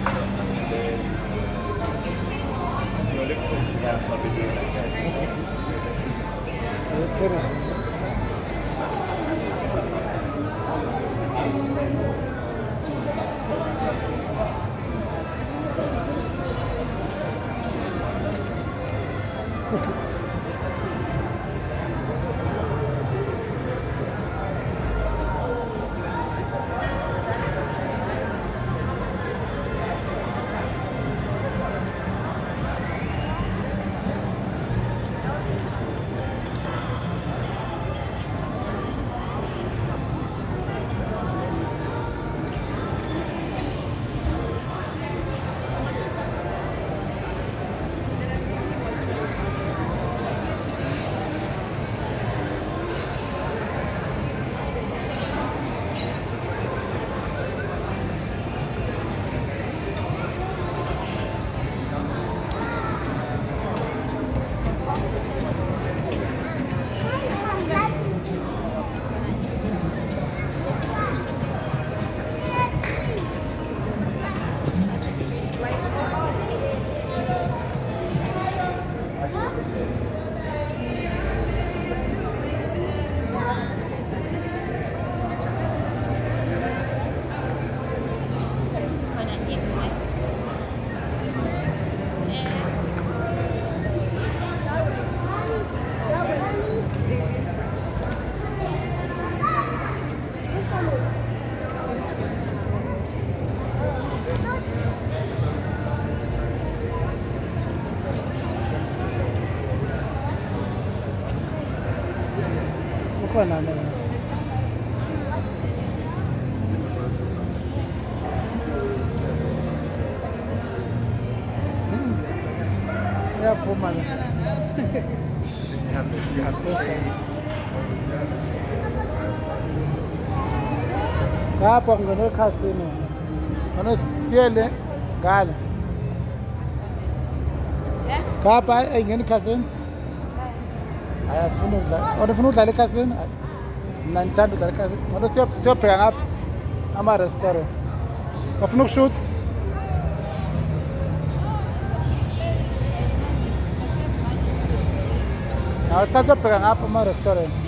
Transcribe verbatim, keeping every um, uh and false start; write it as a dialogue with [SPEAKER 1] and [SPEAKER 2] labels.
[SPEAKER 1] Your lips will have something like that.
[SPEAKER 2] Bukan ada. Hmm. Ya puma. Lapho ngene ekhasini. Ono siyele ngale. Skapa engene ekhasini. Aya sifuna ukudlala. Wena ufuna ukudlala ekhasini? Mina ngithanda ukudlala ekhasini. Wena siyobheka ngapha ama restaurant. Ufuna ukushoot? Nawe kasiyobheka ngapha ama restaurant.